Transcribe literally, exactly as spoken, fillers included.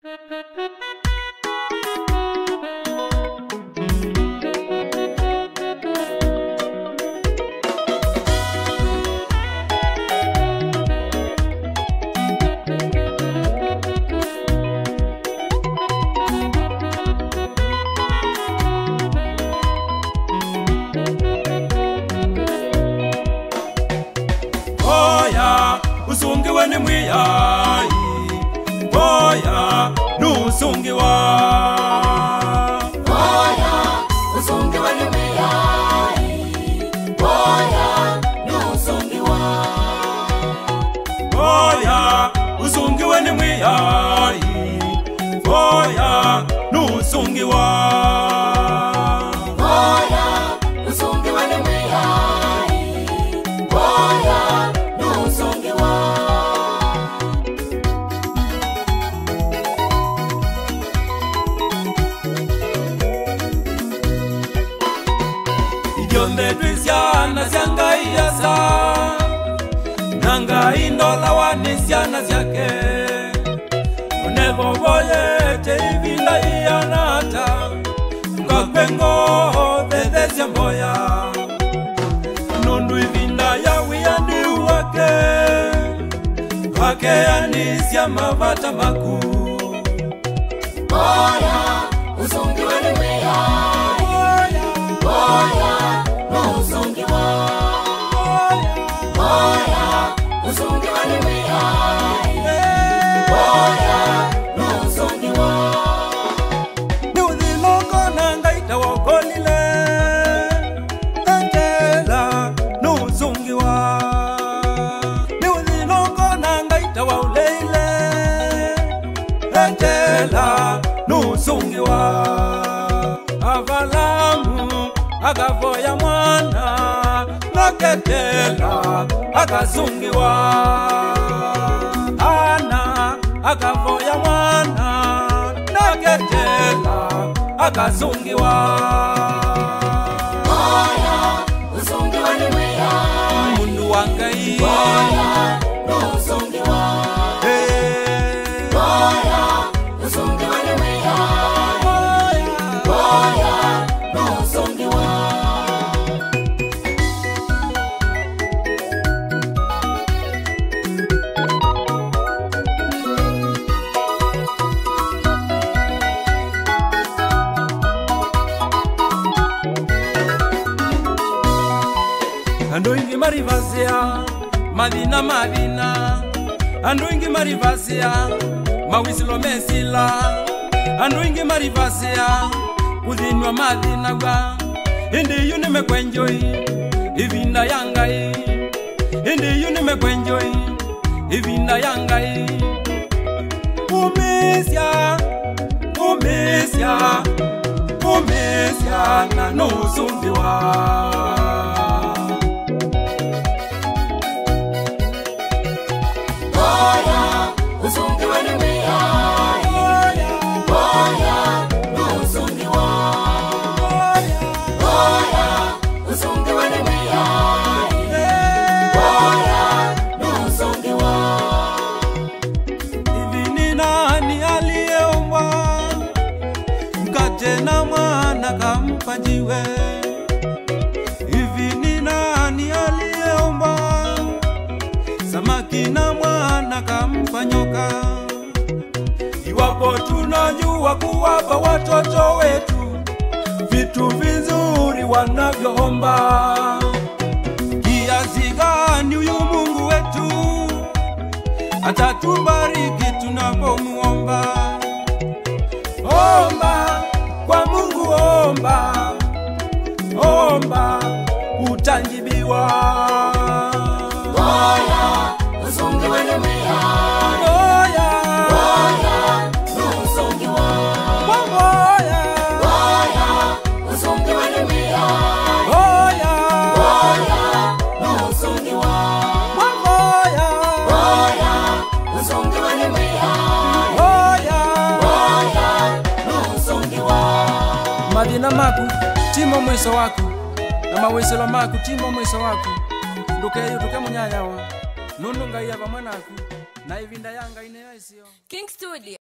Usungiwa ni mwiyai, boya nusungiwa. Boya usungiwa ni mwiyai, boya nusungiwa. Boya usungiwa ni mwiyai, boya nusungiwa. Boya usungiwa ni mwiyai, boya nusungiwa. Yonde twisiana siangai yasa, nangai ndola wanisiana siake. Unevo voye teivila ianata, kakwengo vede siamboya. Nundu ivinda ya wiyandi uwake, wake anisia mavata maku. Boya usungiwa ni mwiyai, boya nusungiwa. Boya usungiwa ni mwiyai, boya nusungiwa. Ni udhiloko na ngaita wakolile, Angela nusungiwa. Ni udhiloko na ngaita wauleile, Angela nusungiwa. Avalamu agavoya mwana, naketela akazungiwa. Ana agavoya mwana, naketela akazungiwa. Boya usungiwa ni mwiyai, Mundu wangai, boya nusungiwa. hey. Boya usungiwa ni mwiyai, boya nusungiwa. Ando ingi marivazia, madina madina. Ando ingi marivazia, mawisilo mesila. Ando ingi marivazia, udhinwa madina gwa. Indi yuni mekwenjoi, ivinda yangai. Indi yuni mekwenjoi, ivinda yangai. Umisya, umisya, umisya na nusungiwa. Boya usungiwa ni mwiyai, boya nusungiwa. Boya usungiwa ni mwiyai, boya nusungiwa. Hivi ni nani aliyeumba mkate na mwana kampa jiwe? Hivi ni nani aliyeumba samaki na mwana kampa nyoka? Iwapo tunajua kuwapa watoto wetu vitu vizuri wanavyoomba, kiasi gani huyu Mungu wetu atatubariki tunapomuomba? Omba kwa Mungu, omba, omba utajibiwa. Boya usungiwa ni mwiyai, Boya, boya nusungiwa. boya, Boya usungiwa ni mwiyai, boya, boya nusungiwa. boya, Boya usungiwa ni mwiyai, boya. boya nusungiwa. Madina maku timo mweso wako, na maweselo maku timo mweso wako. Nduke yu tuke munyanyawa, nununga iya vamanaku, na ivinda yanga ineyo isio. King Studio.